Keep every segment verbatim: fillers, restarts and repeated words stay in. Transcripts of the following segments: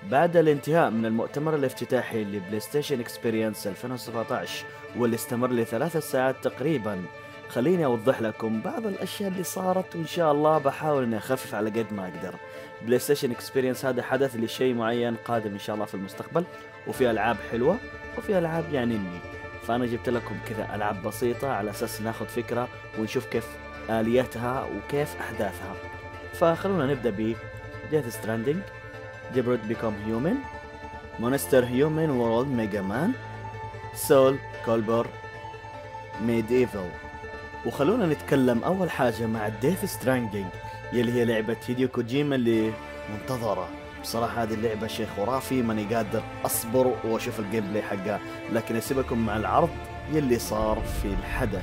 بعد الانتهاء من المؤتمر الافتتاحي لبلاي ستيشن اكسبيرينس ألفين وسبعة عشر واللي استمر لثلاث ساعات تقريبا، خليني أوضح لكم بعض الأشياء اللي صارت، وإن شاء الله بحاول إني أخفف على قد ما أقدر. بلاي ستيشن اكسبيرينس هذا حدث لشيء معين قادم إن شاء الله في المستقبل، وفي ألعاب حلوة وفي ألعاب يعني إني فأنا جبت لكم كذا ألعاب بسيطة على أساس ناخذ فكرة ونشوف كيف آلياتها وكيف أحداثها. فخلونا نبدأ ب Death Stranding, Detroit Become Human, Monster Human World Mega Man, Soul Calibur, Medieval. وخلونا نتكلم أول حاجة مع Death Stranding يلي هي لعبة هيديو كوجيما اللي منتظرة. بصراحة هذه اللعبة شيء خرافي، ماني قادر أصبر وأشوف الجيم بلاي حقها، لكن أسيبكم مع العرض يلي صار في الحدث.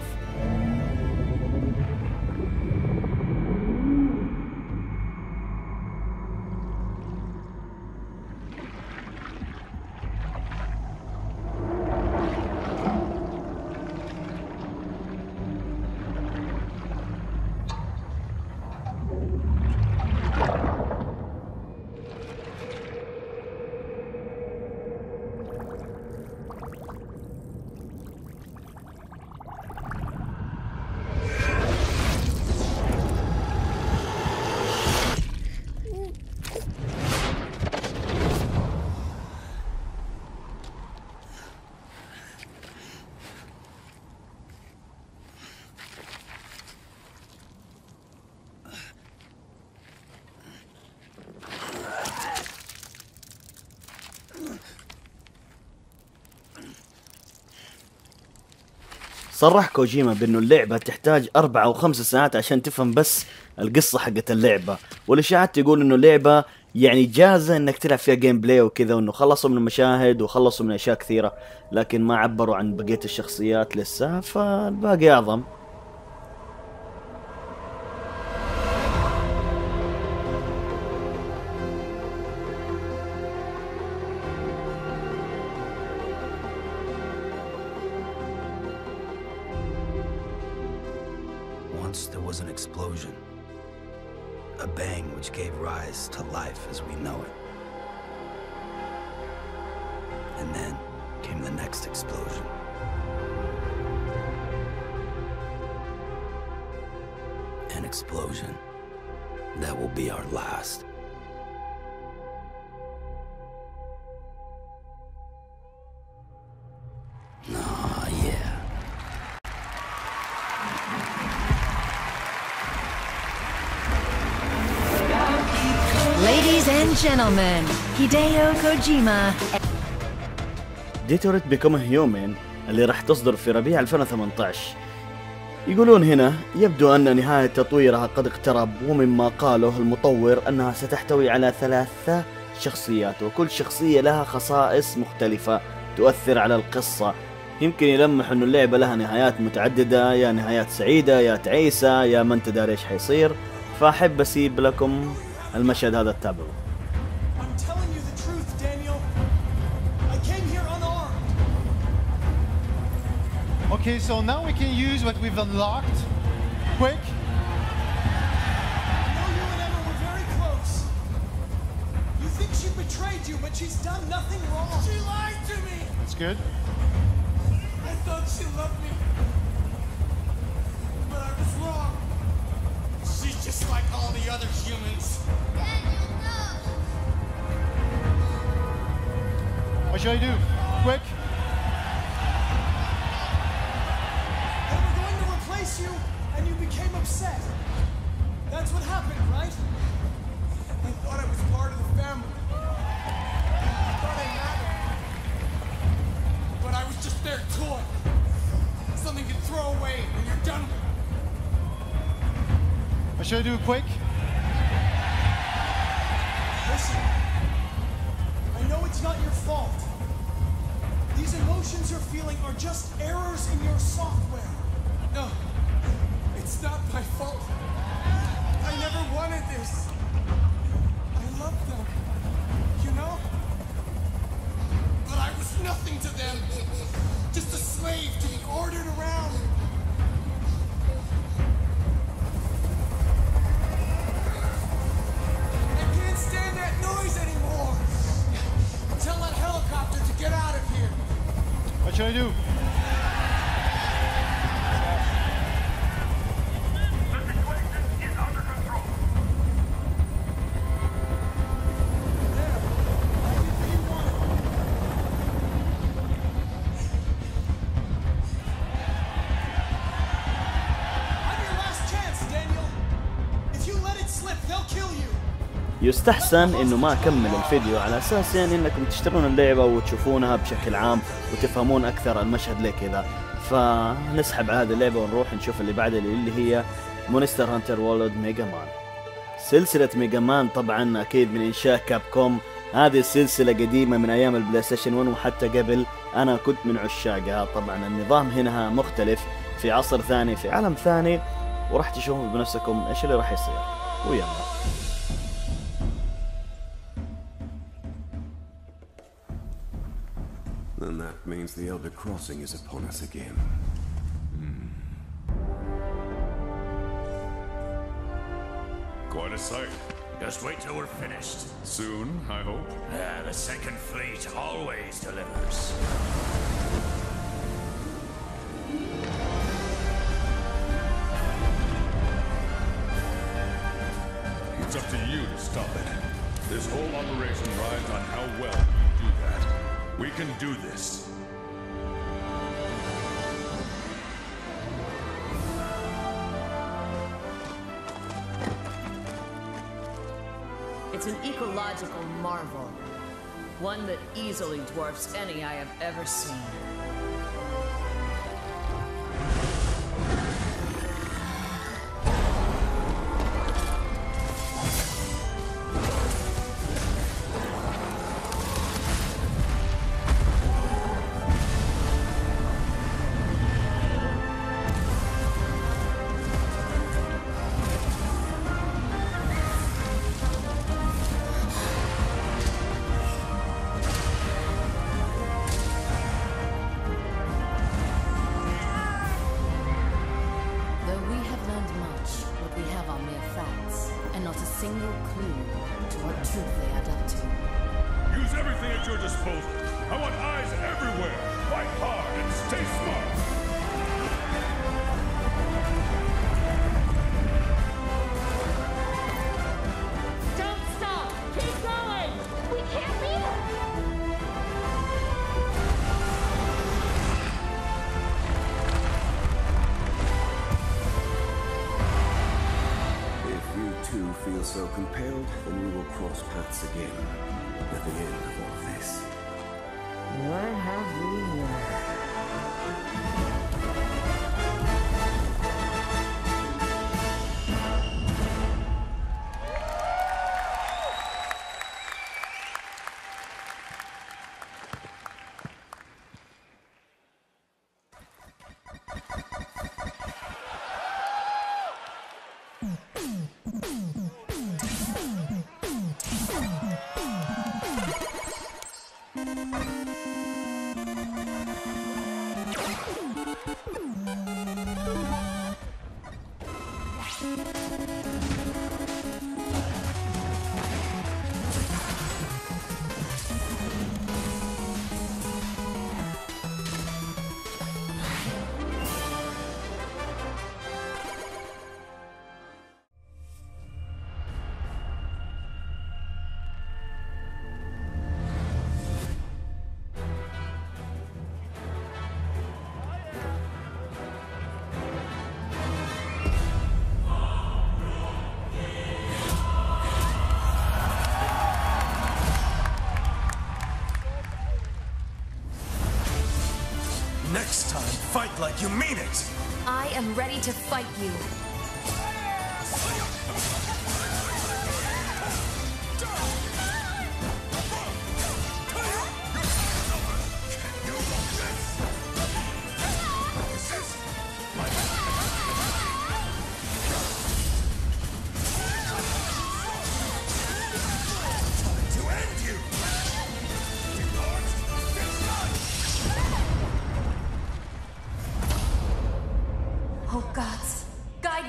صرح كوجيما بأنه اللعبة تحتاج أربع أو خمس ساعات عشان تفهم بس القصة حقت اللعبة، والإشاعات تقول إنه اللعبة يعني جاهزة إنك تلعب فيها جيم بلاي وكذا، وإنه خلصوا من المشاهد وخلصوا من أشياء كثيرة، لكن ما عبروا عن بقية الشخصيات لسه، فالباقي أعظم. Once there was an explosion, a bang which gave rise to life as we know it. And then came the next explosion. An explosion that will be our last. Ah, yeah. Ladies and gentlemen, Hideo Kojima. Detroit Become Human اللي راح تصدر في ربيع ألفين وثمانية عشر. يقولون هنا يبدو أن نهاية تطويرها قد اقترب، ومما قاله المطور أنها ستحتوي على ثلاثة شخصيات، وكل شخصية لها خصائص مختلفة تؤثر على القصة. يمكن يلمح أن اللعبة لها نهايات متعددة، يا نهايات سعيدة يا تعيسة يا ما انت داري ايش حيصير، فأحب أسيب لكم المشهد هذا التابعوا. Okay, so now we can use what we've unlocked. Quick. I know you and Emma were very close. You think she betrayed you, but she's done nothing wrong. She lied to me. That's good. I thought she loved me, but I was wrong. She's just like all the other humans. Daniel, no. What should I do? Quick. You and you became upset. That's what happened, right? I thought I was part of the family. I thought I mattered. But I was just their toy. Something you throw away when you're done with. What should I do? Quick. Listen. I know it's not your fault. These emotions you're feeling are just errors in your software. No. It's not my fault. I never wanted this. I love them, you know? But I was nothing to them. Just a slave to be ordered around. I can't stand that noise anymore. What should I do? يستحسن انه ما اكمل الفيديو على اساس يعني انكم تشترون اللعبة وتشوفونها بشكل عام وتفهمون اكثر المشهد ليه كذا. فنسحب على هذه اللعبة ونروح نشوف اللي بعدها اللي هي مونستر هانتر وورلد ميجا مان. سلسلة ميجا مان طبعا اكيد من انشاء كاب كوم. هذه السلسلة قديمة من ايام البلاي ستيشن واحد وحتى قبل انا كنت من عشاقها. طبعا النظام هنا مختلف، في عصر ثاني، في عالم ثاني، وراح تشوفون بنفسكم ايش اللي راح يصير. ويلا. Then that means the Elder Crossing is upon us again. Hmm. Quite a sight. Just wait till we're finished. Soon, I hope. Yeah, the Second Fleet always delivers. It's up to you to stop it. This whole operation rides on how well you do that. We can do this. It's an ecological marvel. One that easily dwarfs any I have ever seen. So compelled, then we will cross paths again at the end of all this. What have we here? Next time, fight like you mean it! I am ready to fight you. Oh gods, guide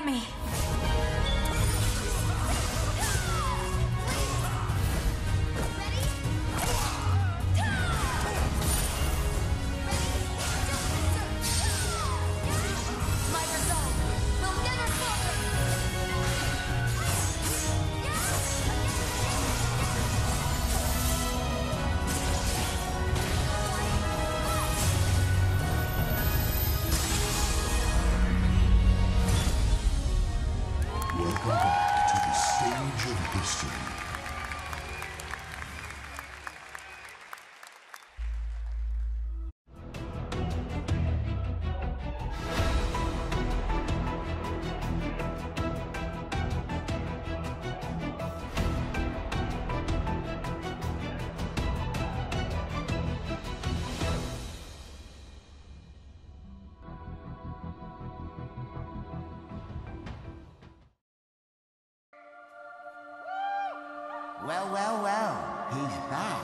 Well, well, well. He's back.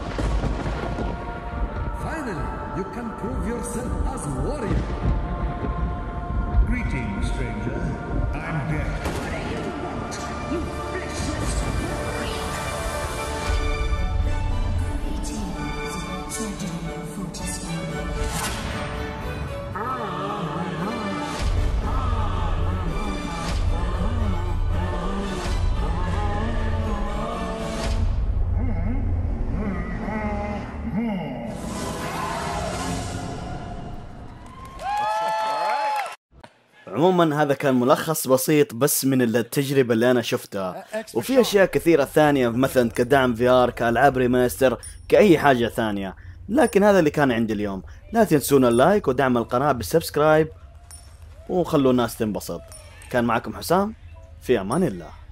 Finally, you can prove yourself as warrior. Greetings, stranger. I'm dead. What do you want? You fleshless freak! Greetings, Surgeon Fortescue. عموما هذا كان ملخص بسيط بس من التجربة اللي أنا شفتها، وفي أشياء كثيرة ثانية مثلا كدعم في آر، كألعاب ريماستر، كأي حاجة ثانية، لكن هذا اللي كان عندي اليوم. لا تنسون اللايك ودعم القناة بالسبسكرايب وخلوا الناس تنبسط. كان معكم حسام، في أمان الله.